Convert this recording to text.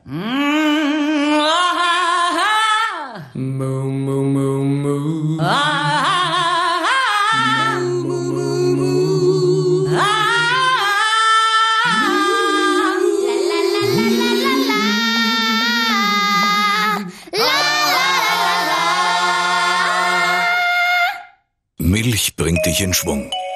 Moo, moo, moo, moo. Milch bringt dich in Schwung.